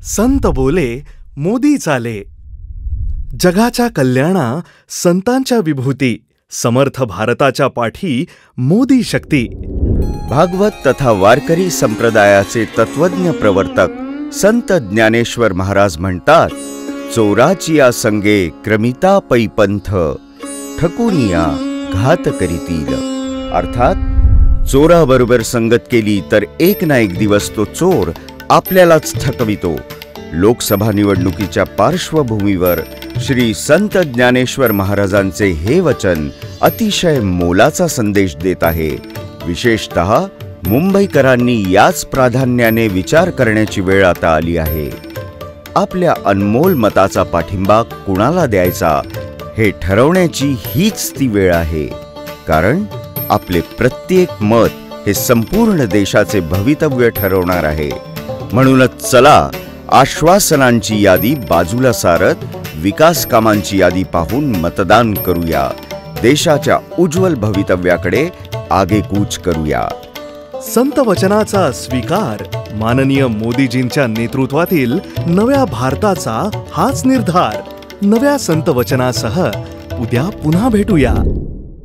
संत बोले मोदी चाले। जगाच्या कल्याणा संतांच्या विभूती, समर्थ भारताच्या पाठी मोदी शक्ती। भागवत तथा वारकरी संप्रदायाचे तत्वज्ञ प्रवर्तक संत ज्ञानेश्वर महाराज म्हणतात, चोराचिया संगे क्रमिता पैपंथ, ठकुनिया घात करीतील। अर्थात चोराबरोबर संगत केली तर एक ना एक दिवस तो चोर आपल्यालाच ठकवितो। लोकसभा निवडणुकीच्या पार्श्वभूमीवर श्री संत ज्ञानेश्वर महाराजांचे हे वचन अतिशय मोलाचा संदेश देत आहे। विशेषतः मुंबईकरांनी याच प्राधान्याने विचार करण्याची वेळ आता आली आहे। आपल्या अनमोल मताचा पाठिंबा कुणाला द्यायचा हे ठरवण्याची हीच ती वेळ आहे, कारण आपले प्रत्येक मत हे संपूर्ण देशाचे भवितव्य ठरवणार आहे। म्हणूनच चला, आश्वासनांची यादी बाजूला सारत विकास कामांची यादी पाहून मतदान करूया। देशाच्या उज्ज्वल भवितव्याकडे आगेकूच करूया। संत वचनाचा स्वीकार, माननीय मोदीजींच्या नेतृत्वातील नव्या भारताचा हाच निर्धार। नव्या संत वचनासह उद्या पुन्हा भेटूया।